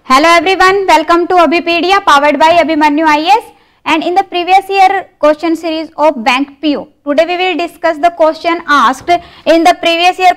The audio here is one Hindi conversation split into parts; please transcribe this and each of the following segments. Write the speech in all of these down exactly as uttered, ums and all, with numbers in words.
Hello everyone, welcome to Abhipedia powered by Abhimanyu I A S, and in the previous year question series of Bank P O. Today we will discuss the question asked in the previous year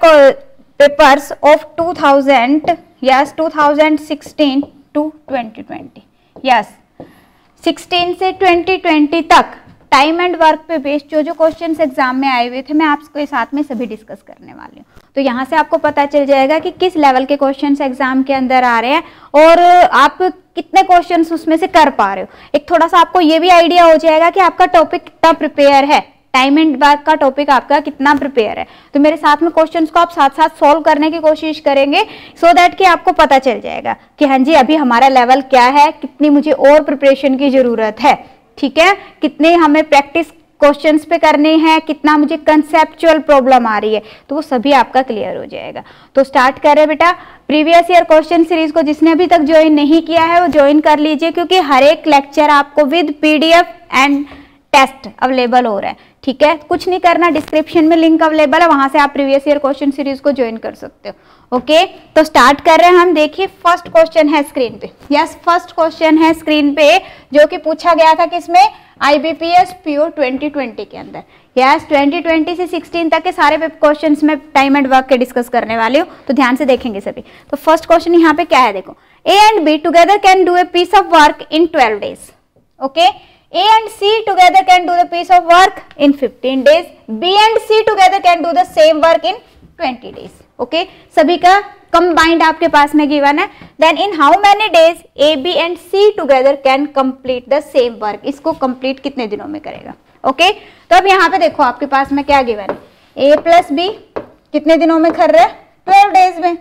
papers of two thousand, yes two thousand sixteen to twenty twenty. Yes, sixteen से ट्वेंटी ट्वेंटी तक टाइम एंड वर्क पे बेस्ड जो जो क्वेश्चंस एग्जाम में आए हुए थे मैं आपके साथ में सभी डिस्कस करने वाली हूँ। तो यहाँ से आपको पता चल जाएगा कि किस लेवल के क्वेश्चंस एग्जाम के अंदर आ रहे हैं और आप कितने क्वेश्चंस उसमें से कर पा रहे हो। एक थोड़ा सा आपको ये भी आइडिया हो जाएगा कि आपका टॉपिक कितना प्रिपेयर है, टाइम एंड वर्क का टॉपिक आपका कितना प्रिपेयर है। तो मेरे साथ में क्वेश्चंस को आप साथ साथ सॉल्व करने की कोशिश करेंगे सो दैट कि आपको पता चल जाएगा कि हाँ जी अभी हमारा लेवल क्या है, कितनी मुझे और प्रिपरेशन की जरूरत है, ठीक है, कितने हमें प्रैक्टिस क्वेश्चंस पे करने हैं, कितना मुझे कंसेप्चुअल प्रॉब्लम आ रही है, तो वो सभी आपका क्लियर हो जाएगा। तो स्टार्ट करें बेटा। प्रीवियस ईयर क्वेश्चन सीरीज को जिसने अभी तक ज्वाइन नहीं किया है वो ज्वाइन कर लीजिए, क्योंकि हर एक लेक्चर आपको with PDF and test available हो रहा है, ठीक है। कुछ नहीं करना, डिस्क्रिप्शन में लिंक अवेलेबल है, वहां से आप प्रीवियस ईयर क्वेश्चन सीरीज को ज्वाइन कर सकते हो। ओके okay, तो स्टार्ट कर रहे हैं हम। देखिए फर्स्ट क्वेश्चन है स्क्रीन पे। यस, फर्स्ट क्वेश्चन है स्क्रीन पे जो कि पूछा गया था किसमें, आईबीपीएस पीओ ट्वेंटी ट्वेंटी के अंदर। यस, ट्वेंटी ट्वेंटी से सिक्सटीन तक के सारे क्वेश्चंस में टाइम एंड वर्क के डिस्कस करने वाली हूँ, तो ध्यान से देखेंगे सभी। तो फर्स्ट क्वेश्चन यहाँ पे क्या है, देखो, A and B together can do a piece of work in twelve days. Okay, A and C together can do the piece of work in fifteen days. B and C together can do the same work in twenty days. Okay, सभी का combined आपके पास में given है। Then in how many days A, B and C together can complete the same work? इसको complete कितने दिनों में करेगा? Okay, तो अब यहाँ पे देखो आपके पास में क्या given है, A plus B कितने दिनों में कर रहे हैं, ट्वेल्व डेज में,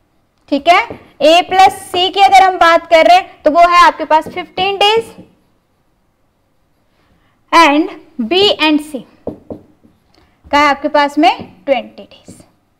ठीक है। A plus C की अगर हम बात कर रहे हैं तो वो है आपके पास fifteen days, and B and C का है आपके पास में ट्वेंटी डेज।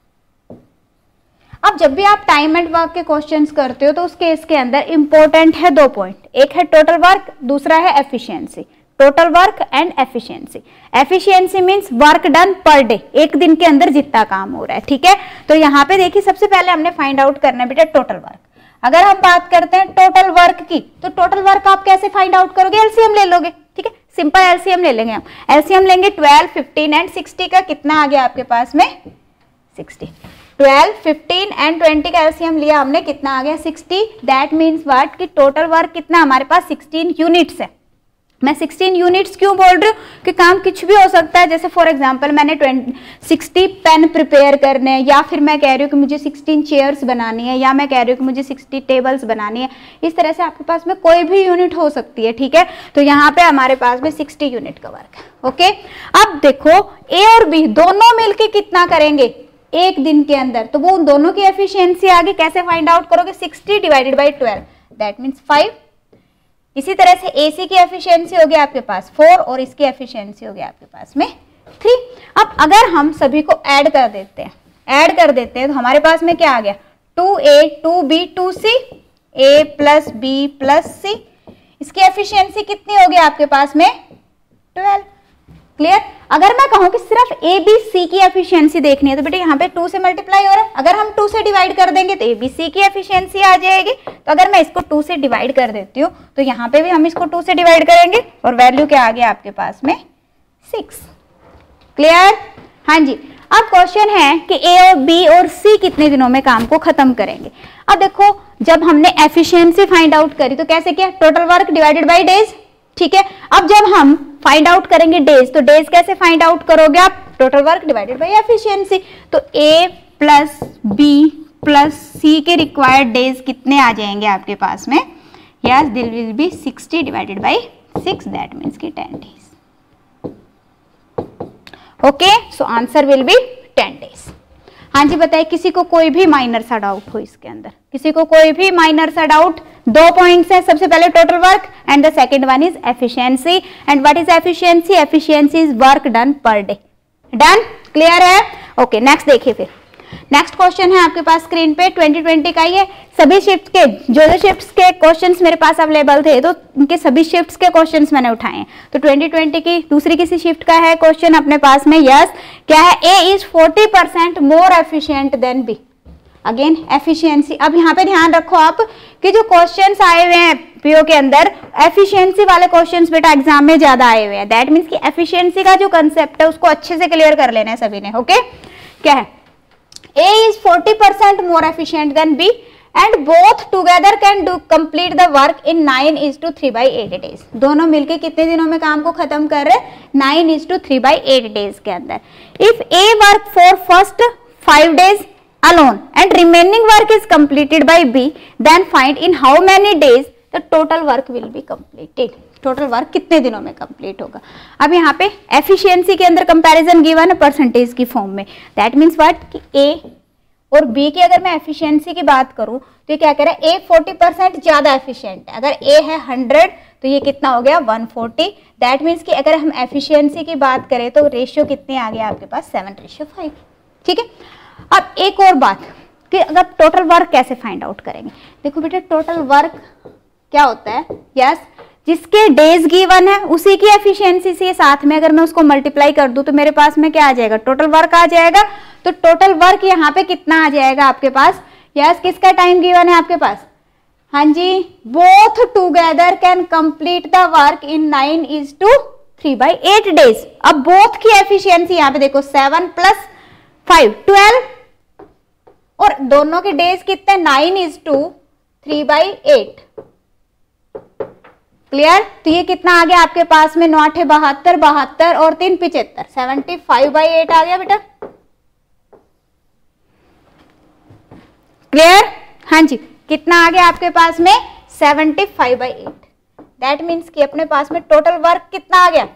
अब जब भी आप टाइम एंड वर्क के क्वेश्चंस करते हो तो उस केस के अंदर इंपॉर्टेंट है दो पॉइंट, एक है टोटल वर्क, दूसरा है efficiency. Total work and efficiency. Efficiency means work done per day, एक दिन के अंदर जितना काम हो रहा है, ठीक है। तो यहाँ पे देखिए सबसे पहले हमने फाइंड आउट करना है बेटा टोटल वर्क। अगर हम बात करते हैं टोटल वर्क की, तो टोटल वर्क आप कैसे फाइंड आउट करोगे, एलसीएम ले लोगे, ठीक है, सिंपल एलसीएम ले लेंगे हम। एलसीएम लेंगे ट्वेल्व, फिफ्टीन एंड सिक्सटी का, कितना आ गया आपके पास में, sixty. Twelve, fifteen and twenty का एलसीएम लिया हमने, कितना आ गया, सिक्सटी। दैट मींस व्हाट कि टोटल वर्क कितना हमारे पास सिक्सटीन यूनिट्स है। मैं सिक्सटीन यूनिट्स क्यों बोल रही हूँ कि काम कुछ भी हो सकता है, जैसे फॉर एग्जांपल मैंने सिक्सटी पेन प्रिपेयर करने हैं, या फिर मैं कह रही हूँ कि मुझे सिक्सटीन चेयर्स बनानी है, या मैं कह रही हूँ कि मुझे सिक्सटी टेबल्स बनानी है। इस तरह से आपके पास में कोई भी यूनिट हो सकती है, ठीक है। तो यहाँ पे हमारे पास में सिक्सटी यूनिट का वर्क है। ओके, अब देखो ए और बी दोनों मिलके कितना करेंगे एक दिन के अंदर, तो वो उन दोनों की एफिशिएंसी आगे कैसे फाइंड आउट करोगे, sixty divided by twelve, that means five. इसी तरह से एसी की एफिशिएंसी होगी आपके पास फोर और इसकी एफिशिएंसी होगी आपके पास में थ्री। अब अगर हम सभी को ऐड कर देते हैं ऐड कर देते हैं तो हमारे पास में क्या आ गया, two A two B two C, A plus B plus C. इसकी एफिशिएंसी कितनी होगी आपके पास में, ट्वेल्व। क्लियर। अगर मैं कहूं कि सिर्फ ए बी सी की एफिशिएंसी देखनी है तो बेटे यहाँ पे टू से मल्टीप्लाई हो रहा है, अगर हम टू से डिवाइड कर देंगे तो ए बी सी की एफिशिएंसी आ जाएगी। तो अगर मैं इसको टू से डिवाइड कर देती हूँ तो यहाँ पे भी हम इसको टू से डिवाइड करेंगे और वैल्यू क्या आ गया आपके पास में, सिक्स। क्लियर। हाँ जी, अब क्वेश्चन है कि ए और बी और सी कितने दिनों में काम को खत्म करेंगे। अब देखो जब हमने एफिशिएंसी फाइंड आउट करी तो कैसे किया, total work divided by days, ठीक है। अब जब हम फाइंड आउट करेंगे डेज, तो डेज कैसे फाइंड आउट करोगे आप, total work divided by efficiency. तो A plus B plus C के रिक्वायर्ड डेज कितने आ जाएंगे आपके पास में, yes this will be sixty divided by six, that means की ten days. Okay, so answer will be ten days. हाँ जी बताइए, किसी को कोई भी माइनर सा डाउट हो इसके अंदर, किसी को कोई भी माइनर सा डाउट। दो पॉइंट्स है, सबसे पहले total work and the second one is efficiency. And what is efficiency, efficiency is work done per day. Done, clear है। ओके, नेक्स्ट देखिए फिर। नेक्स्ट क्वेश्चन है आपके पास स्क्रीन पे, ट्वेंटी ट्वेंटी का ही है। सभी शिफ्ट के जो जो शिफ्ट्स के क्वेश्चंस मेरे पास अवेलेबल थे तो उनके सभी शिफ्ट्स के क्वेश्चंस मैंने उठाए हैं। तो ट्वेंटी ट्वेंटी की दूसरी किसी शिफ्ट का है क्वेश्चन अपने पास में। यस, क्या है, A is forty percent more efficient than B. Again efficiency. अब यहाँ पे ध्यान रखो आप कि जो क्वेश्चंस आए हुए हैं पीओ के अंदर, एफिशिएंसी वाले क्वेश्चंस बेटा एग्जाम में ज्यादा आए हुए हैं। दैट मीन्स कि एफिशिएंसी का जो कंसेप्ट है उसको अच्छे से क्लियर कर लेना है सभी ने। ओके, क्या है, A is forty percent more efficient than B and both together can do complete the work in nine is to three by eight days। दोनों मिलके कितने दिनों में काम को खत्म कर रहे हैं? nine is to three by eight days के अंदर। If A work for first five days alone and remaining work is completed by B, then find in how many days the total work will be completed। Total work कितने दिनों में कंप्लीट होगा। अब यहाँ पे एफिशिएंसी के अंदर कंपैरिजन गिवन है परसेंटेज की फॉर्म में। दैट मीन्स व्हाट कि ए और बी की अगर मैं एफिशिएंसी की बात करूं तो ये क्या कह रहा है, ए फोर्टी परसेंट ज्यादा एफिशिएंट है। अगर ए है हंड्रेड तो ये कितना हो गया, वन फोर्टी। दैट मीन्स कि अगर हम एफिशिएंसी की बात करें तो रेशियो कितने आ गया आपके पास, सेवन रेशियो फाइव। ठीक है, अब एक और बात कि अगर टोटल वर्क कैसे फाइंड आउट करेंगे। देखो बेटा टोटल वर्क क्या होता है, यस yes, जिसके डेज गिवन है उसी की एफिशिएंसी से साथ में अगर मैं उसको मल्टीप्लाई कर दूं तो मेरे पास में क्या आ जाएगा, टोटल वर्क आ जाएगा। तो टोटल वर्क यहाँ पे कितना आ जाएगा आपके पास, यस किसका टाइम गिवन है आपके पास, हाँ जी, both together can complete the work in nine is to three by eight days. अब बोथ की एफिशिएंसी यहाँ पे देखो सेवन प्लस फाइव ट्वेल्व और दोनों के डेज कितने, nine is to three by eight. Clear, तो ये कितना आ गया आपके पास में, नौ अठे बहत्तर, बहत्तर और तीन पिछहत्तर, सेवेंटी फाइव बाई एट आ गया बेटा। क्लियर, हाँ जी, कितना आ गया आपके पास में, seventy five by eight. That means कि अपने पास में टोटल वर्क कितना आ गया,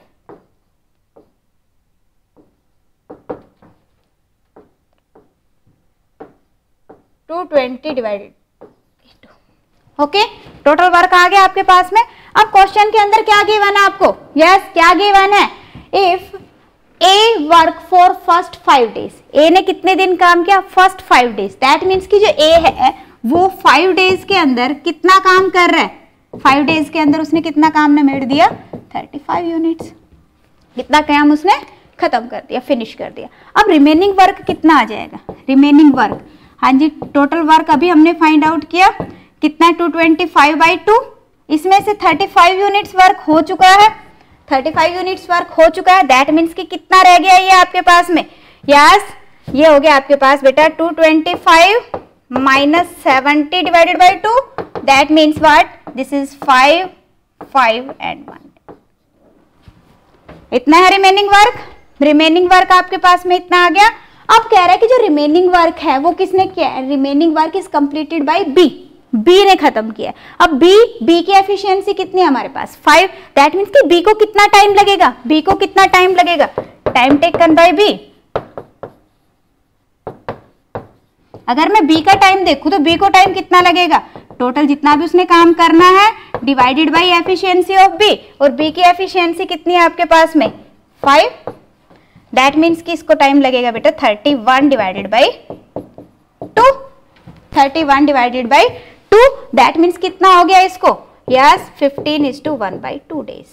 two twenty divided. Okay, total work आ गया आपके पास में। अब क्वेश्चन के अंदर क्या गिवन है आपको, यस yes, क्या गिवन है, if A work for first five days, A ने कितने दिन काम किया, first five days. That means कि जो ए है वो फाइव डेज के अंदर कितना काम कर रहा है, फाइव डेज के अंदर उसने कितना काम निमेट दिया, थर्टी फाइव यूनिट्स। कितना काम उसने खत्म कर दिया, फिनिश कर दिया। अब रिमेनिंग वर्क कितना आ जाएगा, रिमेनिंग वर्क, हाँ जी, टोटल वर्क अभी हमने फाइंड आउट किया कितना है, two twenty five by two. इसमें से थर्टी फाइव यूनिट्स वर्क हो चुका है, थर्टी फाइव यूनिट्स वर्क हो चुका है। दैट मीन्स कि कितना रह गया ये आपके पास में, यस ये हो गया आपके पास बेटा two twenty five minus seventy divided by two. That means what, this is five five and one. इतना है रिमेनिंग वर्क, रिमेनिंग वर्क आपके पास में इतना आ गया। अब कह रहा है कि जो रिमेनिंग वर्क है वो किसने किया है, remaining work is completed by B, B ने खत्म किया। अब बी, बी की एफिशिएंसी कितनी है हमारे पास, फाइव। दैट मीन्स कि बी को कितना टाइम लगेगा, बी को कितना टाइम लगेगा, टाइम टेकन बाय बी। अगर मैं बी का टाइम देखूं तो बी को टाइम कितना लगेगा, टोटल जितना भी उसने काम करना है divided by efficiency of B, और बी की एफिशिएंसी कितनी है आपके पास में, फाइव। दैट मीन्स कि इसको टाइम लगेगा बेटा thirty one divided by two, thirty one divided by two. That means कितना हो गया इसको, yes fifteen is to one by two days.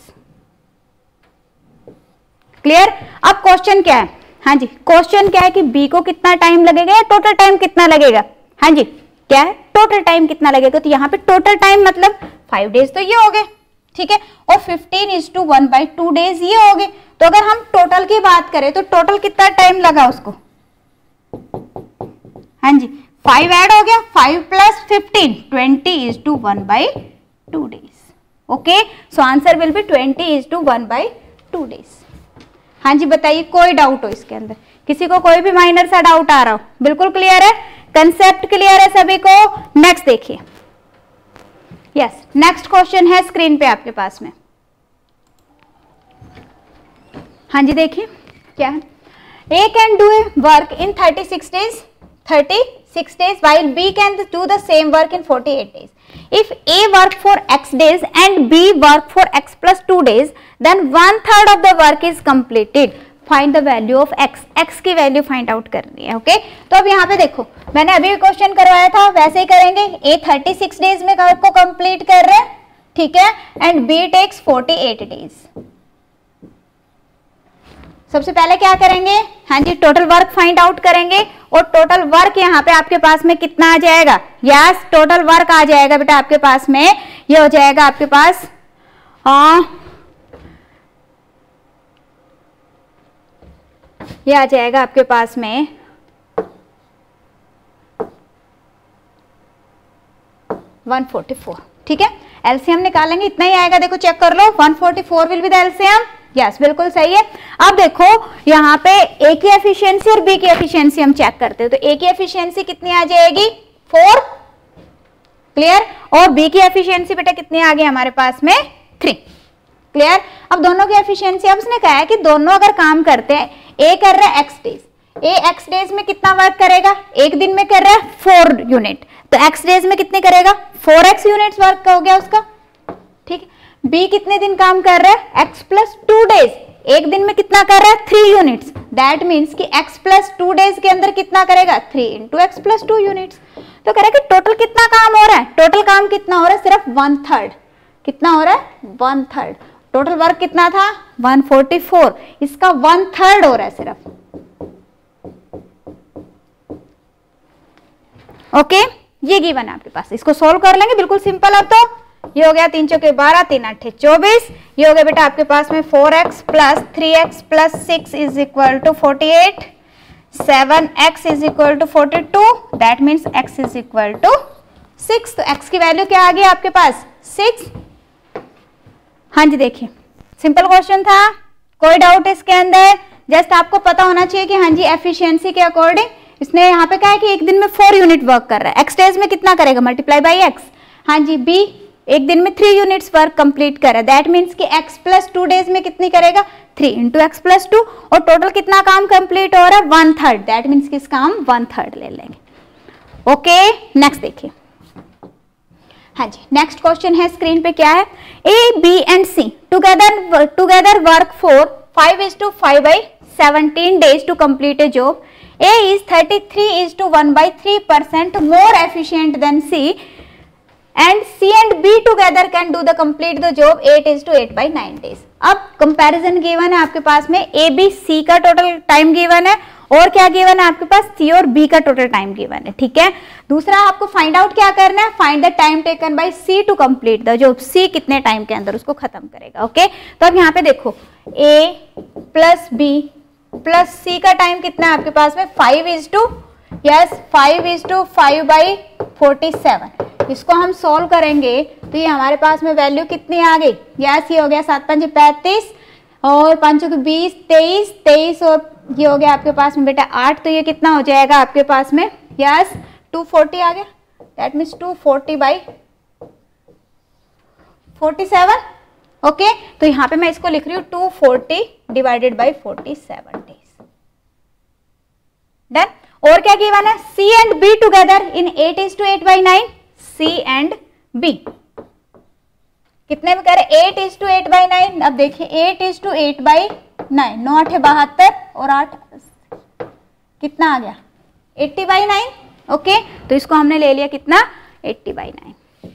Clear. अब क्वेश्चन क्या है, हाँ जी, क्वेश्चन क्या है कि बी को कितना टाइम लगेगा या टोटल टाइम कितना लगेगा, हाँ जी क्या है, टोटल टाइम कितना लगेगा। तो यहाँ पे टोटल टाइम मतलब फाइव डेज तो ये हो गए, ठीक है, और fifteen is to one by two days ये हो गए। तो अगर हम टोटल की बात करें तो टोटल कितना टाइम लगा उसको, हाँ जी फाइव ऐड हो गया, five plus fifteen, twenty is to one by two days. Okay, so answer will be twenty is to one by two days. हाँ जी बताइए, कोई डाउट हो इसके अंदर, किसी को कोई भी माइनर सा डाउट आ रहा हो, बिल्कुल क्लियर है, कंसेप्ट क्लियर है सभी को। नेक्स्ट देखिए, यस नेक्स्ट क्वेश्चन है स्क्रीन पे आपके पास में, हाँ जी देखिए क्या है, A can do a work in thirty six days, thirty six days while B can do the same work in forty-eight days. If A work for X days and B work for X plus two days, then one third of the work is completed. Find the value of X. X की वैल्यू फाइंड आउट करनी है, ओके okay? तो अब यहाँ पे देखो, मैंने अभी क्वेश्चन करवाया था वैसे ही करेंगे। A थर्टी सिक्स डेज में वर्क को कंप्लीट कर रहे हैं, ठीक है, and B takes forty eight days. सबसे पहले क्या करेंगे, हाँ जी टोटल वर्क फाइंड आउट करेंगे, और टोटल वर्क यहाँ पे आपके पास में कितना आ जाएगा, यस टोटल वर्क आ जाएगा बेटा आपके पास में, ये हो जाएगा आपके पास आ, ये आ जाएगा आपके पास में वन फोर्टी फोर। ठीक है, एलसीएम निकालेंगे इतना ही आएगा, देखो चेक कर लो, one forty four will be the LCM, yes बिल्कुल सही है। अब देखो यहाँ पे ए की एफिशिएंसी और बी की एफिशिएंसी हम चेक करते हैं, तो ए की एफिशिएंसी कितनी आ जाएगी, फोर, क्लियर, और बी की एफिशिएंसी बेटा कितनी आ गई हमारे पास में, थ्री, क्लियर। अब दोनों की एफिशिएंसी, अब उसने कहा है कि दोनों अगर काम करते हैं, ए कर रहा है X days, A X days में कितना वर्क करेगा, एक दिन में कर रहा है फोर यूनिट, तो एक्स डेज में कितने करेगा, फोर एक्स यूनिट्स वर्क हो गया उसका। ठीक है, बी कितने दिन काम कर रहा है, एक्स प्लस टू डेज, एक दिन में कितना कर रहा है, थ्री यूनिट्स, दैट मीन्स कि एक्स प्लस टू डेज के अंदर कितना करेगा, three into X plus two units. तो कह रहा है कि टोटल कितना काम हो रहा है, टोटल काम कितना हो रहा है, सिर्फ वन थर्ड, कितना हो रहा है, वन थर्ड। टोटल वर्क कितना था, वन फोर्टी फोर, इसका वन थर्ड हो रहा है सिर्फ। ओके, ये गिवन है आपके पास, इसको सोल्व कर लेंगे, बिल्कुल सिंपल। अब तो ये हो गया तीन चौके बारह, तीन अट्ठे चौबीस, ये हो गया बेटा आपके पास में four X plus three X plus six is equal to forty eight, seven X is equal to forty two, that means X is equal to six. तो एक्स की वैल्यू क्या आ गई आपके पास, सिक्स। हाँ जी देखिए, सिंपल क्वेश्चन था, कोई डाउट इसके अंदर, जस्ट आपको पता होना चाहिए कि हाँ जी एफिशिएंसी के अकॉर्डिंग इसने यहाँ पे कहा है कि एक दिन में फोर यूनिट वर्क कर रहा है, एक्स डेज में कितना करेगा, मल्टीप्लाई बाई एक्स। हाँ जी, बी एक दिन में थ्री यूनिट्स वर्क कंप्लीट कर रहा है, दैट मीन्स कि एक्स प्लस टू डेज में कितनी करेगा, three into X plus two, और टोटल कितना काम कंप्लीट हो रहा है, वन थर्ड, दैट मीन्स कि इसका हम वन थर्ड ले लेंगे। ओके, नेक्स्ट देखिए। हाँ जी, नेक्स्ट क्वेश्चन है स्क्रीन पे, क्या है, A B and C together together work for five is to five by seventeen days to complete a job. A is thirty-three is to one by three percent more efficient than C, and C and B together can do the complete the job eight is to eight by nine days. अब कंपैरिजन गिवन है आपके पास में, A B C का टोटल टाइम गिवन है, और क्या गिवन है आपके पास, C और B का टोटल टाइम गिवन है। ठीक है, दूसरा आपको फाइंड आउट क्या करना है, find the time taken by C to complete the job, C कितने टाइम के अंदर उसको खत्म करेगा। ओके, तो अब यहाँ पे देखो A plus B plus C का टाइम कितना है आपके पास में, five is to, yes five is to five by forty seven. इसको हम सॉल्व करेंगे तो ये हमारे पास में वैल्यू कितनी आ गई, यस ये हो गया सात पंच पैंतीस, और पांचों के बीस, तेईस, तेईस, और ये हो गया आपके पास में बेटा आठ, तो ये कितना हो जाएगा आपके पास में, यस टू फोर्टी आ गया, that means two forty by forty seven. Okay, तो यहाँ पे मैं इसको लिख रही हूँ two forty divided by forty seven days. Done. और क्या गिवन है, C and B together in eight is to eight by nine, C and B कितने में करे, eight is to eight by nine. अब देखिए eight is to eight by nine, नौ आठ बहत्तर, और आठ कितना आ गया, एट्टी बाई नाइन। ओके, तो इसको हमने ले लिया कितना, eighty by nine.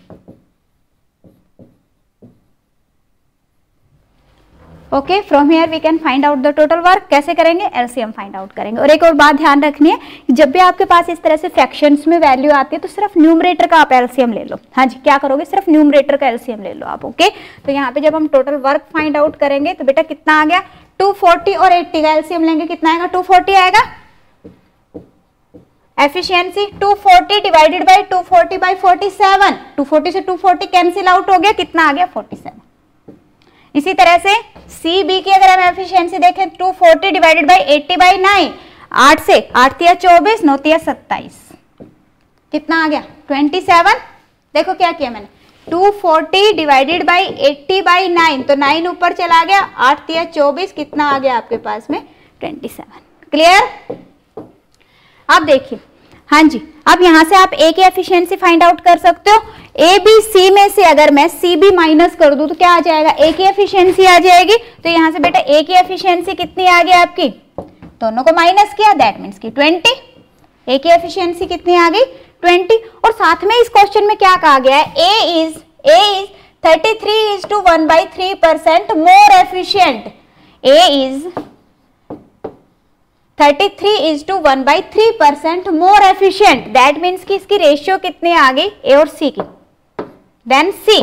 Okay, from here we can find out the total work. कैसे करेंगे, एलसीएम फाइंड आउट करेंगे। और एक और बात ध्यान रखनी है, जब भी आपके पास इस तरह से फ्रैक्शंस में वैल्यू आती है तो सिर्फ न्यूमरेटर का आप एलसीएम ले लो। हाँ जी, क्या करोगे, सिर्फ न्यूमरेटर का एलसीएम ले लो आप। ओके, तो यहाँ पे जब हम टोटल वर्क फाइंड आउट करेंगे तो बेटा कितना आ गया, टू फोर्टी और एट्टी का एलसीएम लेंगे, कितना आएगा, टू फोर्टी आएगा। Efficiency two forty divided by two forty by forty seven, two forty से टू फोर्टी कैंसिल आउट हो गया, कितना आ गया, फोर्टी सेवन। इसी तरह से सी बी की अगर हम एफिशिएंसी देखें, two forty divided by eighty by nine, आठ से आठ तिया चौबीस, नौ तिया सत्ताईस, कितना आ गया, ट्वेंटी सेवन। देखो क्या किया मैंने, two forty divided by eighty by nine, तो नाइन ऊपर चला गया, आठ तिया चौबीस, कितना आ गया आपके पास में, ट्वेंटी सेवन। क्लियर। अब देखिए, हाँ जी, अब यहां से आप ए की एफिशिएंसी फाइंड आउट कर सकते हो। ए बी सी में से अगर मैं सी बी माइनस कर दूं तो क्या आ जाएगा, ए की एफिशिएंसी आ जाएगी। तो यहां से बेटा ए की एफिशिएंसी कितनी आ गई आपकी, दोनों को माइनस किया, दैट मीन्स की ट्वेंटी। ए की एफिशिएंसी कितनी आ गई, ट्वेंटी। और साथ में इस क्वेश्चन में क्या कहा गया है, A is A is thirty three is to one by three percent more efficient. A is thirty three is to one by three percent more efficient, that means कि इसकी रेशियो कितनी आ गई ए और सी की। देन सी,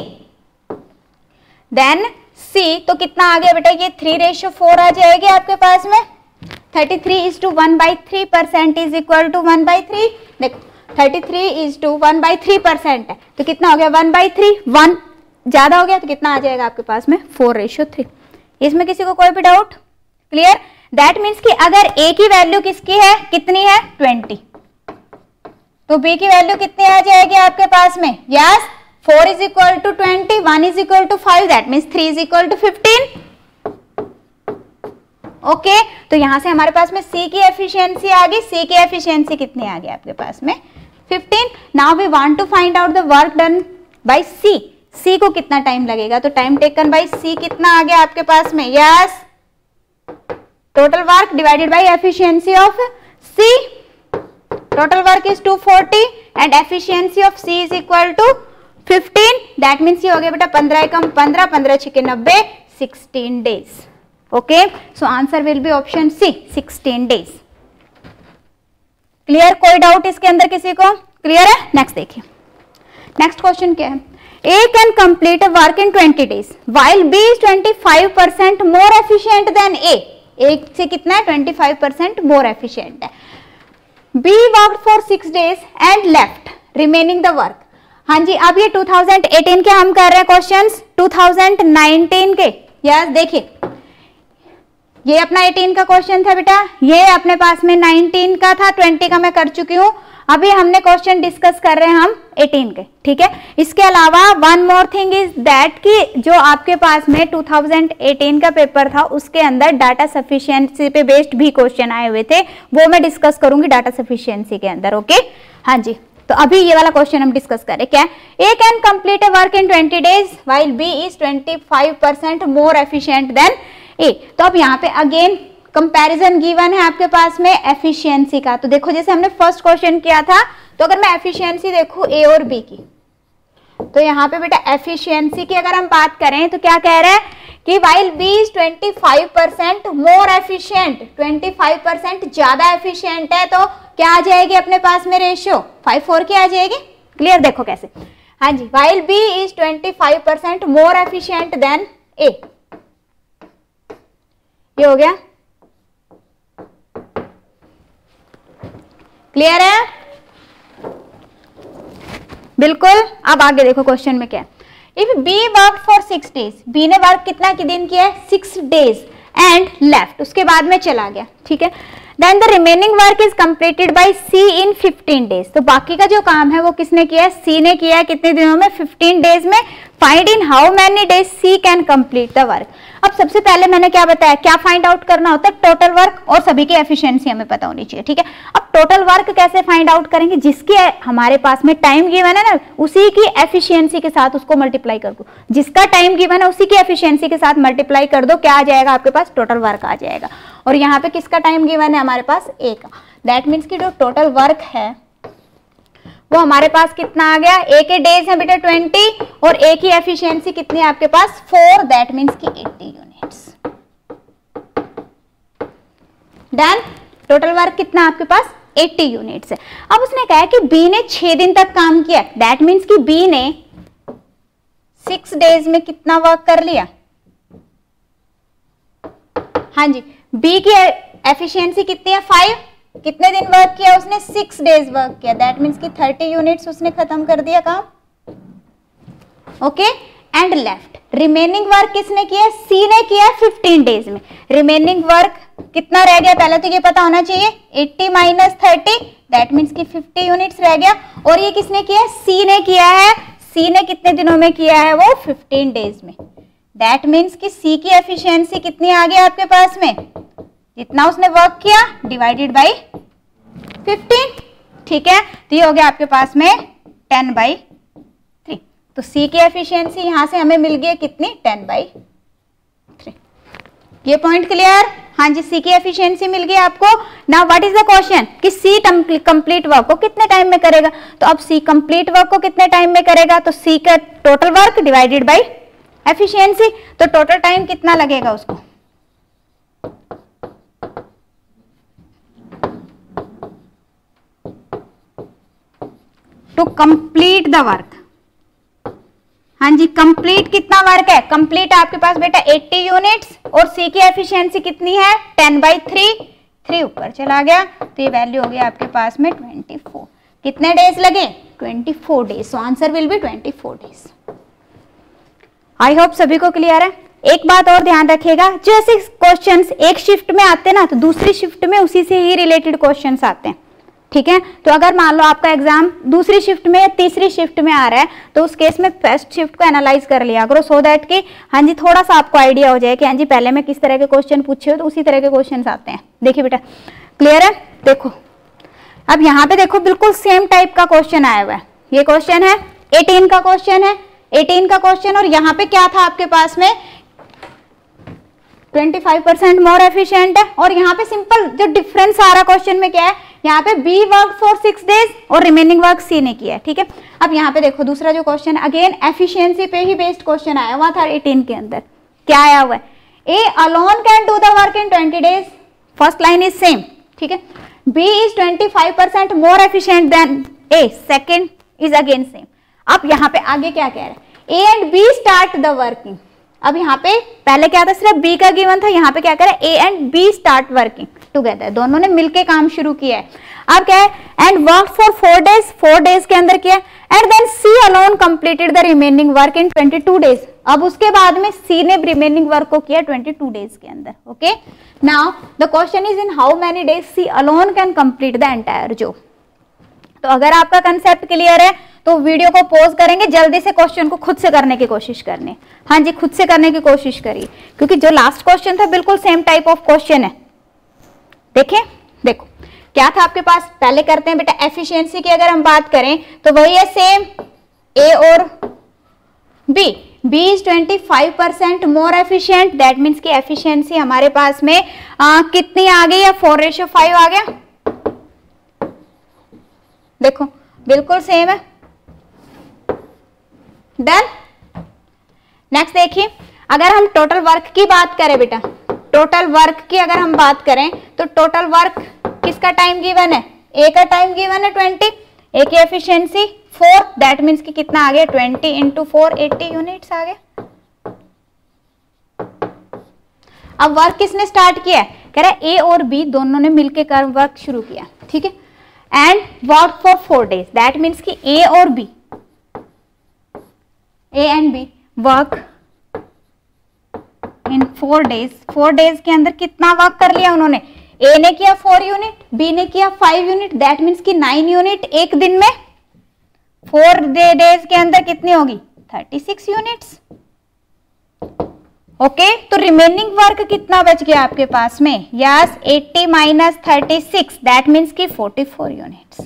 देन सी तो कितना आ गया बेटा, ये थ्री रेशियो फोर आ जाएगी आपके पास में। Thirty three is to one by three percent is equal to one by three. देखो thirty three is to one by three percent है तो कितना हो गया वन बाई थ्री, वन ज्यादा हो गया तो कितना आ जाएगा आपके पास में फोर रेशियो थ्री। इसमें किसी को कोई भी डाउट? क्लियर? दैट मीन्स कि अगर ए की वैल्यू किसकी है, कितनी है ट्वेंटी, तो बी की वैल्यू कितनी आ जाएगी आपके पास में, yes four is equal to twenty, one is equal to five, that means three is equal to fifteen. Okay, तो यहां से हमारे पास में सी की एफिशिएंसी आ गई। सी की एफिशिएंसी कितनी आ गई आपके पास में fifteen. Now we want to find out the work done by C. C को कितना टाइम लगेगा, तो टाइम टेकन बाय सी कितना आ गया आपके पास में, yes total work divided by efficiency of C. Total work is two forty and efficiency of C is equal to fifteen, that means ये हो गया बेटा पंद्रह कम पंद्रह, पंद्रह छिके नब्बे, sixteen days. Okay, so answer will be option C, sixteen days. Clear? कोई डाउट इसके अंदर किसी को? क्लियर है? नेक्स्ट देखिए, नेक्स्ट क्वेश्चन क्या है, A can complete a work in twenty days while B is twenty five percent more efficient than A. A से कितना है, twenty five percent more efficient है। B worked for six days and left remaining the work. हाँ जी, अब ये टू थाउजेंड एटीन के हम कर रहे हैं क्वेश्चंस, टू थाउजेंड नाइनटीन के। यस देखिए, ये अपना एटीन का क्वेश्चन था बेटा, ये अपने पास में नाइनटीन का था, ट्वेंटी का मैं कर चुकी हूँ। अभी हमने क्वेश्चन डिस्कस कर रहे हैं हम एटीन के, ठीक है। इसके अलावा one more thing is that कि जो आपके पास में टू थाउजेंड एटीन का पेपर था उसके अंदर डाटा सफिशिएंसी पे बेस्ड भी क्वेश्चन आए हुए थे, वो मैं डिस्कस करूंगी डाटा सफिशिएंसी के अंदर। ओके, हाँ जी, तो अभी ये वाला क्वेश्चन हम डिस्कस करें। क्या A can complete a work in twenty days while B is twenty five percent more efficient than A. तो अब यहाँ पे अगेन कंपैरिजन गिवन है आपके पास में एफिशिएंसी का। तो देखो जैसे हमने फर्स्ट क्वेश्चन किया था, तो अगर मैं एफिशिएंसी देखूं ए और बी की, तो यहाँ पे बेटा एफिशिएंसी की अगर हम बात करें तो क्या कह रहे हैं कि while B is twenty five percent more efficient, twenty five percent ज्यादा एफिशिएंट है, तो क्या आ जाएगी अपने पास में रेशियो फाइव फोर की आ जाएगी। क्लियर? देखो कैसे, हाँ जी, while B is twenty five percent more efficient than A, ये हो गया। क्लियर है? बिल्कुल। अब आगे देखो क्वेश्चन में क्या है, if B work for six days, B ने वर्क कितना के दिन किया है, सिक्स डेज एंड लेफ्ट, उसके बाद में चला गया, ठीक है। Then the remaining work is completed by C in fifteen days, तो बाकी का जो काम है वो किसने किया है, सी ने किया है। कितने दिनों में, फिफ्टीन डेज में। Find in how many days C can complete the work. अब सबसे पहले मैंने क्या बताया, क्या फाइंड आउट करना होता है, टोटल वर्क, और सभी की एफिशिएंसी हमें पता होनी चाहिए, ठीक है। अब टोटल वर्क कैसे फाइंड आउट करेंगे, जिसकी हमारे पास में टाइम गिवन है ना, उसी की एफिशिएंसी के साथ उसको मल्टीप्लाई कर दो। जिसका टाइम गिवन है उसी की एफिशिएंसी के साथ मल्टीप्लाई कर दो, क्या आ जाएगा आपके पास, टोटल वर्क आ जाएगा। और यहाँ पे किसका टाइम गिवन है हमारे पास, ए का। दैट मीन्स की जो टोटल वर्क है वो हमारे पास कितना आ गया, ए के डेज है बेटा ट्वेंटी, और ए की एफिशिएंसी कितनी है आपके पास, फोर, दैट मीन्स की eighty units. Done. Total work कितना आपके पास, एट्टी यूनिट्स है। अब उसने कहा कि बी ने छह दिन तक काम किया, दैट मीन्स कि बी ने सिक्स डेज में कितना वर्क कर लिया। हाँ जी, बी की एफिशिएंसी कितनी है, फाइव। कितने दिन वर्क किया उसने, सिक्स डेज वर्क किया, दैट मीन्स कि थर्टी यूनिट्स उसने खत्म कर दिया काम। Okay, and left remaining work किसने किया, सी ने किया फिफ्टीन डेज में। रिमेनिंग वर्क कितना रह गया, पहले तो ये पता होना चाहिए, eighty minus thirty, that means कि फिफ्टी यूनिट्स रह गया। और ये किसने किया, सी ने किया है। सी ने कितने दिनों में किया है, वो फिफ्टीन डेज में। दैट मीन्स कि सी की एफिशिएंसी कितनी आ गई आपके पास में, जितना उसने वर्क किया डिवाइडेड बाई फिफ्टीन, ठीक है। तो ये हो गया आपके पास में टेन बाई थ्री। तो सी की एफिशिएंसी यहां से हमें मिल गई कितनी, टेन बाई थ्री। ये पॉइंट क्लियर? हाँ जी, सी की एफिशिएंसी मिल गई आपको। Now what is the question कि सी कंप्लीट वर्क को कितने टाइम में करेगा। तो अब सी कंप्लीट वर्क को कितने टाइम में करेगा, तो सी का total work divided by efficiency, तो टोटल टाइम कितना लगेगा उसको, टू कंप्लीट द वर्क। हाँ जी, कंप्लीट कितना वर्क है? कंप्लीट आपके पास बेटा अस्सी यूनिट्स और सी की एफिशिएंसी कितनी है? टेन बाई थ्री, थ्री ऊपर चला गया तो ये वैल्यू हो गई आपके पास में ट्वेंटी फोर। कितने डेज लगे? Twenty four days. So answer will be twenty four days. I hope सभी को क्लियर है। एक बात और ध्यान रखिएगा, जो ऐसे क्वेश्चंस एक शिफ्ट में आते हैं ना तो दूसरी शिफ्ट में उसी से ही रिलेटेड क्वेश्चंस आते हैं, ठीक है। तो अगर मान लो आपका एग्जाम दूसरी शिफ्ट में या तीसरी शिफ्ट में आ रहा है तो उस केस में फर्स्ट शिफ्ट को एनालाइज कर लिया करो, सो दैट कि हाँ जी थोड़ा सा आपको आइडिया हो जाए कि हाँ जी पहले में किस तरह के क्वेश्चन पूछे हो तो उसी तरह के क्वेश्चन आते हैं। देखिए बेटा, क्लियर है? देखो अब यहाँ पे देखो बिल्कुल सेम टाइप का क्वेश्चन आया हुआ है। ये क्वेश्चन है एटीन का क्वेश्चन है, एटीन का क्वेश्चन, और यहाँ पे क्या था आपके पास में पच्चीस परसेंट मोर एफिशिएंट है। और यहाँ पे सिंपल जो डिफरेंस आ रहा क्वेश्चन में क्या है, यहाँ पे B work for six days और रिमेनिंग वर्क सी ने किया है, ठीक है। अब यहाँ पे देखो दूसरा जो क्वेश्चन है अगेन एफिशिएंसी पे ही बेस्ड क्वेश्चन आया हुआ था एटीन के अंदर। क्या आया हुआ है? A alone can do the work in twenty days. First line is same, ठीक है। B is twenty five percent more efficient than A, second is again same. अब यहाँ पे आगे क्या कह रहा है? A and B start the working. अब यहाँ पे पहले क्या था? सिर्फ बी का गिवन था, यहाँ पे क्या करे? A and B start working together, दोनों ने मिलके काम शुरू किया है। अब क्या है? And work for four days, four days के अंदर किया, and then C alone completed the remaining work in twenty two days. अब उसके बाद में सी ने रिमेनिंग वर्क को किया ट्वेंटी टू डेज के अंदर। Okay, now the question is in how many days C alone can complete the entire job. तो अगर आपका कंसेप्ट क्लियर है तो वीडियो को पॉज करेंगे, जल्दी से क्वेश्चन को खुद से करने की कोशिश करनी। हाँ जी, खुद से करने की कोशिश करिए, क्योंकि जो लास्ट क्वेश्चन था बिल्कुल सेम टाइप ऑफ क्वेश्चन है। देखिए, देखो क्या था आपके पास, पहले करते हैं बेटा एफिशिएंसी की अगर हम बात करें तो वही है सेम, ए और B. B is twenty five percent more efficient, that means की एफिशिएंसी हमारे पास में आ, कितनी आ गई है? फोर रेशो फाइव आ गया। देखो बिल्कुल सेम है। डन। नेक्स्ट देखिए, अगर हम टोटल वर्क की बात करें बेटा, टोटल वर्क की अगर हम बात करें तो टोटल वर्क किसका टाइम गिवन है? ए का टाइम गिवन है ट्वेंटी, ए की एफिशिएंसी फोर, दैट मीन्स कि कितना आ गया? Twenty into four, eighty units आ गया। अब वर्क किसने स्टार्ट किया है? कह रहा है ए और बी दोनों ने मिलकर कर वर्क शुरू किया, ठीक है। And work for four days, that means कि ए और B, A and B work in four days. Four days के अंदर कितना वर्क कर लिया उन्होंने? ए ने किया फोर यूनिट, बी ने किया फाइव यूनिट, दैट मीन्स कि नाइन यूनिट एक दिन में। फोर डेज के अंदर कितनी होगी? Thirty six units. ओके, तो रिमेनिंग वर्क कितना बच गया आपके पास में? Yes, eighty minus thirty six, that means की फोर्टी फोर यूनिट्स।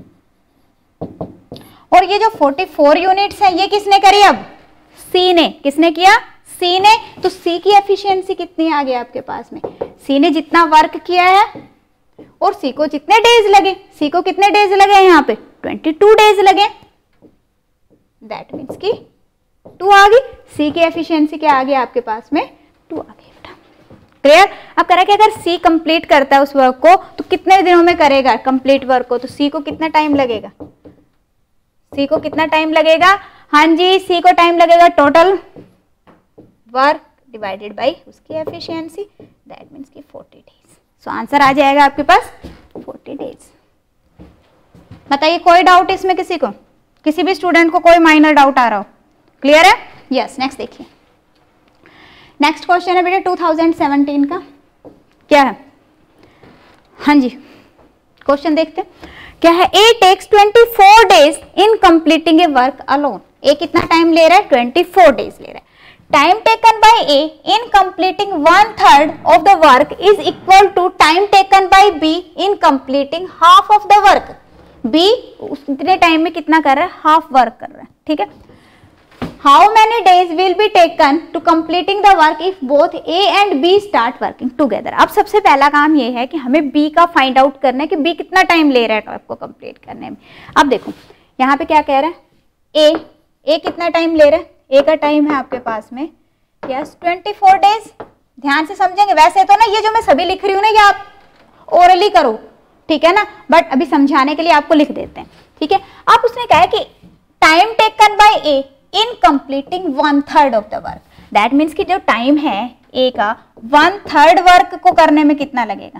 और ये जो फोर्टी फोर यूनिट्स है ये किसने करी? अब सी ने। किसने किया? सी ने। तो सी की एफिशिएंसी कितनी आ गई आपके पास में? सी ने जितना वर्क किया है और सी को जितने डेज लगे, सी को कितने डेज लगे यहाँ पे? ट्वेंटी टू डेज लगे, दैट मीन्स की टू आ गई। सी की एफिशिएंसी क्या आ गई आपके पास में? टू आ गई बेटा। क्लियर? अब करा कि अगर सी कंप्लीट करता है उस वर्क को तो कितने दिनों में करेगा कंप्लीट वर्क को? तो सी को कितना टाइम लगेगा? सी को कितना टाइम लगेगा? हाँ जी, सी को टाइम लगेगा टोटल वर्क डिवाइडेड बाय उसकी एफिशिएंसी, दैट मीन्स की फोर्टी डेज। सो आंसर आ जाएगा आपके पास फोर्टी डेज। बताइए कोई डाउट इसमें किसी को? किसी भी स्टूडेंट को कोई माइनर डाउट आ रहा हो? क्लियर है? यस। नेक्स्ट देखिए, नेक्स्ट क्वेश्चन है बेटा टू थाउजेंड सेवनटीन का। क्या है? हाँ जी, क्वेश्चन देखते हैं क्या है। A takes twenty four days in completing a work alone. A कितना टाइम ले रहा है? ट्वेंटी फोर डेज ले रहा है। Time taken by A in completing one third of the work is equal to time taken by B in completing half of the work. B उतने टाइम में कितना कर रहा है? हाफ वर्क कर रहा है, ठीक है। How many days will be taken to completing the work if both A and B start working together. अब सबसे पहला काम ये है कि हमें बी का फाइंड आउट करना है कि बी कितना टाइम ले रहा है वर्क को कंप्लीट करने में। अब देखो यहाँ पे क्या कह रहा है? ए ए कितना टाइम ले रहा है? ए का टाइम है आपके पास में यस ट्वेंटी फोर डेज। ध्यान से समझेंगे, वैसे तो ना ये जो मैं सभी लिख रही हूँ ना ये आप ओरली करो, ठीक है ना, बट अभी समझाने के लिए आपको लिख देते हैं, ठीक है। अब उसने कहा है कि time taken by A in completing one third of the work, that means कि जो टाइम है ए का वन थर्ड वर्क को करने में कितना लगेगा,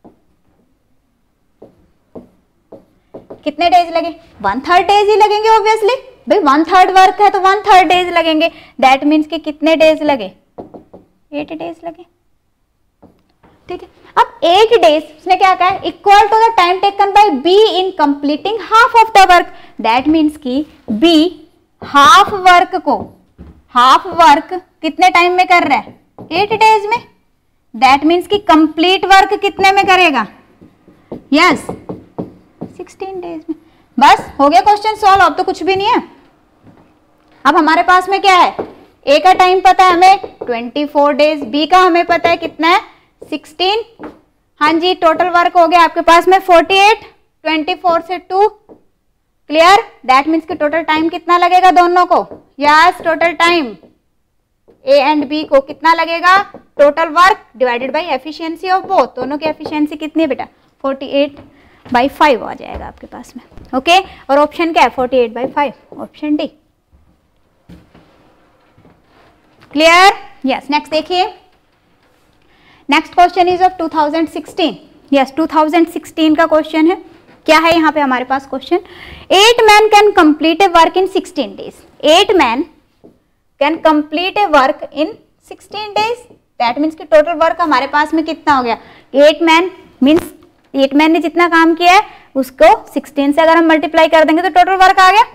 कितने डेज लगे, वन थर्ड डेज ही लगेंगे ऑब्वियसली, भाई वन थर्ड वर्क है तो वन थर्ड डेज लगेंगे, दैट मीन्स कि कितने डेज लगे, एट डेज लगे, ठीक है। अब एट डेज उसने क्या कहा है, equal to the time taken by B in completing half of the work, that means कि बी हाफ वर्क को, हाफ वर्क कितने टाइम में कर रहा है, एट डेज में, दैट मीन्स कि कंप्लीट वर्क कितने में करेगा, यस सिक्सटीन डेज में। बस हो गया क्वेश्चन सॉल्व, अब तो कुछ भी नहीं है। अब हमारे पास में क्या है, ए का टाइम पता है हमें ट्वेंटी फोर डेज, बी का हमें पता है कितना है सिक्सटीन, हाँ जी टोटल वर्क हो गया आपके पास में फोर्टी एट, ट्वेंटी फोर से टू, क्लियर, दैट मीन्स कि टोटल टाइम कितना लगेगा दोनों को, yes total time A and B को कितना लगेगा, total work divided by efficiency of both, दोनों की एफिशिएंसी कितनी है बेटा फोर्टी एट बाई फाइव आ जाएगा आपके पास में, ओके okay? और ऑप्शन क्या है forty eight by five, option D, clear, yes. Next देखिए, next question is of two thousand sixteen, yes two thousand sixteen का क्वेश्चन है, क्या है यहाँ पे हमारे पास question, eight man can complete a work in sixteen days, eight man can complete a work in sixteen days, that means कि टोटल वर्क हमारे पास में कितना हो गया, eight man means eight man ने जितना काम किया है उसको सिक्सटीन से अगर हम मल्टीप्लाई कर देंगे तो टोटल वर्क आ गया,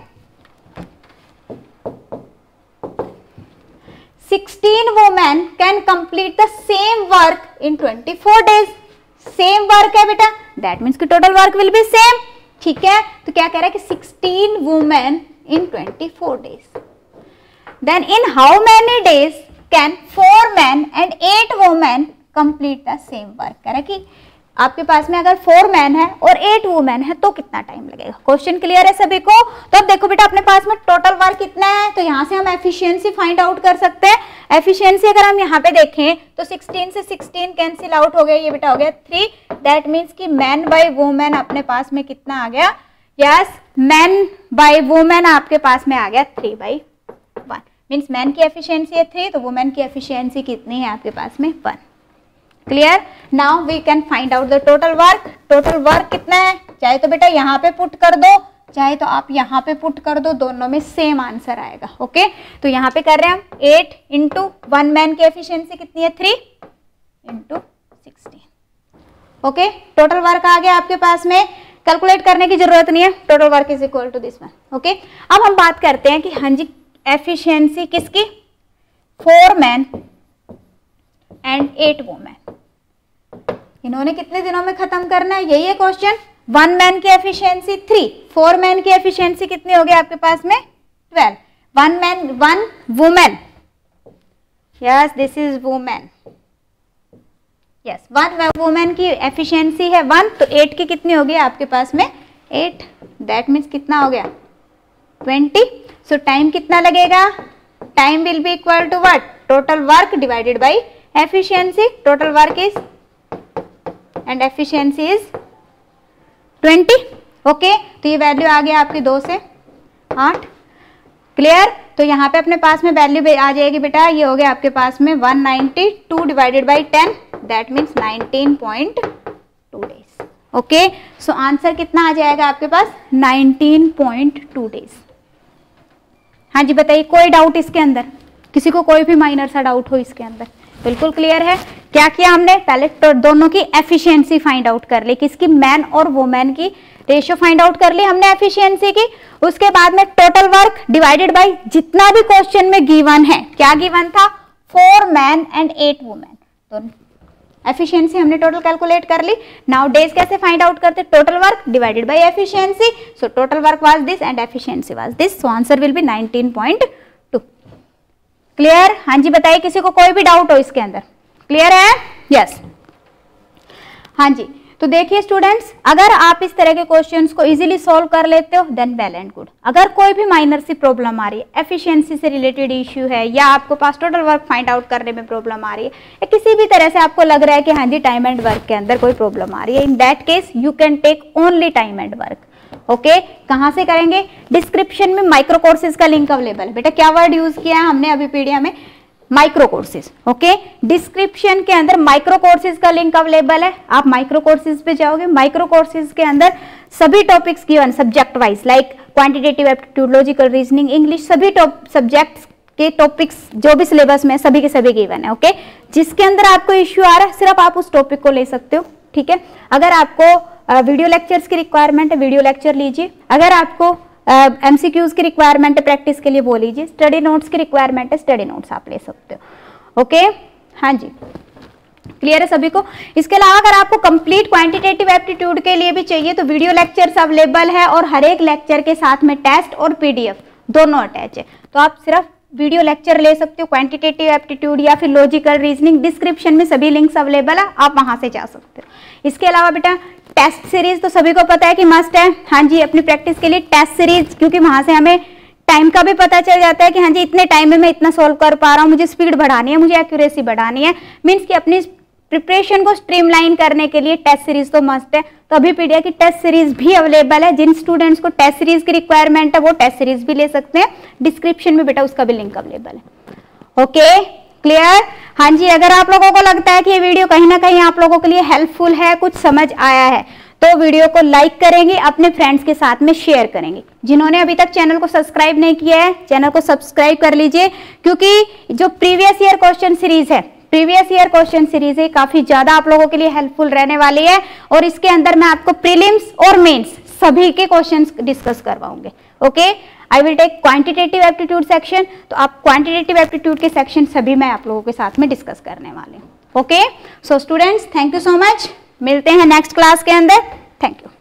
sixteen women can complete the same work in twenty four days, same work है बेटा, दैट मीन्स कि total work will be same, ठीक है। तो क्या कह रहा है कि sixteen women in twenty four days, then in how many days can four man and eight women complete the same work, कह रहा है कि आपके पास में अगर फोर मैन है और एट वुमेन है तो कितना टाइम लगेगा, क्वेश्चन क्लियर है सभी को। तो अब देखो बेटा अपने पास में टोटल वर्क कितना है, तो यहाँ से हम एफिशिएंसी फाइंड आउट कर सकते हैं, एफिशिएंसी अगर हम यहाँ पे देखें तो सिक्सटीन से सिक्सटीन कैंसिल आउट हो गया, ये बेटा हो गया थ्री, दैट मीन्स कि मैन बाय वुमेन अपने पास में कितना आ गया, यस मैन बाय वुमेन आपके पास में आ गया three by one, means man की एफिशिएंसी है थ्री तो वुमेन की एफिशिएंसी कितनी है आपके पास में one, clear. Now we can find out the total work, total work कितना है, चाहे तो बेटा यहाँ पे पुट कर दो चाहे तो आप यहाँ पे पुट कर दो, दोनों में सेम आंसर आएगा, ओके okay? तो यहाँ पे कर रहे हैं हम एट इंटू वन मैन की एफिशिएंसी कितनी है three into sixteen, okay total work आ गया आपके पास में, कैलकुलेट करने की जरूरत नहीं है, total work is equal to this one, okay. अब हम बात करते हैं कि हाँ जी एफिशिएंसी किसकी, four man and eight women, इन्होंने कितने दिनों में खत्म करना है, यही है क्वेश्चन। वन मैन की एफिशिएंसी थ्री, फोर मैन की एफिशिएंसी कितनी होगी आपके पास में twelve, one man one women, yes this is women, yes one women की एफिशिएंसी है वन, तो एट की कितनी होगी आपके पास में एट, दैट मीन्स कितना हो गया ट्वेंटी, सो टाइम कितना लगेगा, time will be equal to what, total work divided by efficiency, total work is and efficiency is twenty, okay. तो ये वैल्यू आ गया आपकी दो से आठ, क्लियर। तो यहाँ पे अपने पास में वैल्यू आ जाएगी बेटा, ये हो गया आपके पास में one ninety two divided by ten, that means nineteen point two days, okay. So answer कितना आ जाएगा आपके पास नाइनटीन पॉइंट टू डेज। हाँ जी बताइए, कोई डाउट इसके अंदर, किसी को कोई भी माइनर सा डाउट हो इसके अंदर, बिल्कुल क्लियर है। क्या किया हमने, पहले तो दोनों की एफिशिएंसी फाइंड आउट कर ली, किसकी, मैन और वुमेन की रेशियो फाइंड आउट कर ली हमने एफिशिएंसी की, उसके बाद में टोटल वर्क डिवाइडेड बाय जितना भी क्वेश्चन में गिवन है, क्या गिवन था, four man and eight women, तो एफिशिएंसी हमने टोटल कैलकुलेट कर ली। नाउ डेज कैसे फाइंड आउट करते, total work divided by efficiency, so total work was this and efficiency was this, so answer will be nineteen point two, clear. हाँ जी बताइए, किसी को कोई भी डाउट हो इसके अंदर, क्लियर है, यस yes. हाँ जी, तो देखिए स्टूडेंट्स, अगर आप इस तरह के क्वेश्चंस को इजीली सॉल्व कर लेते हो देन वेल एंड गुड। अगर कोई भी माइनर सी प्रॉब्लम आ रही है, एफिशिएंसी से रिलेटेड इश्यू है, या आपको पास टोटल वर्क फाइंड आउट करने में प्रॉब्लम आ रही है, या किसी भी तरह से आपको लग रहा है कि हाँ जी टाइम एंड वर्क के अंदर कोई प्रॉब्लम आ रही है, in that case you can take only time and work, okay, कहाँ से करेंगे? डिस्क्रिप्शन में माइक्रो कोर्सेज का लिंक अवेलेबल है। बेटा क्या वर्ड यूज किया है हमने अभी पीडीएफ में? Micro courses. ओके, डिस्क्रिप्शन के अंदर माइक्रो कोर्सेज का लिंक अवेलेबल है। आप माइक्रो कोर्सेज पे जाओगे, माइक्रो कोर्सेज के अंदर सभी topics given subject wise, like quantitative aptitude, logical reasoning, English, सभी सब्जेक्ट्स के टॉपिक्स जो भी सिलेबस में सभी के सभी गिवन है। ओके, जिसके अंदर आपको इश्यू आ रहा है सिर्फ आप उस टॉपिक को ले सकते हो। ठीक है, अगर आपको वीडियो लेक्चर्स की रिक्वायरमेंट है वीडियो लेक्चर लीजिए, अगर आपको एमसीक्यूज की रिक्वायरमेंट है प्रैक्टिस के लिए वो लीजिए, स्टडी नोट्स की रिक्वायरमेंट है स्टडी नोट्स आप ले सकते हो। ओके, हाँ जी, क्लियर है सभी को? इसके अलावा अगर आपको कंप्लीट क्वांटिटेटिव एप्टीट्यूड के लिए भी चाहिए तो वीडियो लेक्चर्स अवेलेबल है और हर एक लेक्चर के साथ में टेस्ट और पीडीएफ दोनों अटैच है। तो आप सिर्फ वीडियो लेक्चर ले सकते हो क्वांटिटेटिव एप्टीट्यूड या फिर लॉजिकल रीजनिंग, डिस्क्रिप्शन में सभी लिंक्स अवेलेबल है, आप वहां से जा सकते हो। इसके अलावा बेटा टेस्ट सीरीज तो सभी को पता है कि मस्ट है। हाँ जी, अपनी प्रैक्टिस के लिए टेस्ट सीरीज, क्योंकि वहां से हमें टाइम का भी पता चल जाता है कि हाँ जी इतने टाइम में मैं इतना सोल्व कर पा रहा हूँ, मुझे स्पीड बढ़ानी है, मुझे एक्यूरेसी बढ़ानी है, मीन्स कि अपनी प्रिपरेशन को स्ट्रीमलाइन करने के लिए टेस्ट सीरीज तो मस्ट है। तो अभी पीडीएफ की टेस्ट सीरीज भी अवेलेबल है। जिन स्टूडेंट्स को टेस्ट सीरीज की रिक्वायरमेंट है वो टेस्ट सीरीज भी ले सकते हैं, डिस्क्रिप्शन में बेटा उसका भी लिंक अवेलेबल है। Okay, clear? हाँ जी, अगर आप लोगों को लगता है कि ये वीडियो कहीं ना कहीं आप लोगों के लिए हेल्पफुल है, कुछ समझ आया है, तो वीडियो को लाइक करेंगे, अपने फ्रेंड्स के साथ में शेयर करेंगे। जिन्होंने अभी तक चैनल को सब्सक्राइब नहीं किया है चैनल को सब्सक्राइब कर लीजिए, क्योंकि जो प्रीवियस ईयर क्वेश्चन सीरीज है प्रीवियस ईयर क्वेश्चन सीरीज है काफी ज्यादा आप लोगों के लिए हेल्पफुल रहने वाली है। और इसके अंदर मैं आपको प्रीलिम्स और मेंस सभी के क्वेश्चंस डिस्कस करवाऊंगे। Okay, I will take quantitative aptitude section, तो आप क्वांटिटेटिव एप्टीट्यूड के सेक्शन सभी मैं आप लोगों के साथ में डिस्कस करने वाले हूँ। Okay, so students thank you so much, मिलते हैं नेक्स्ट क्लास के अंदर। Thank you.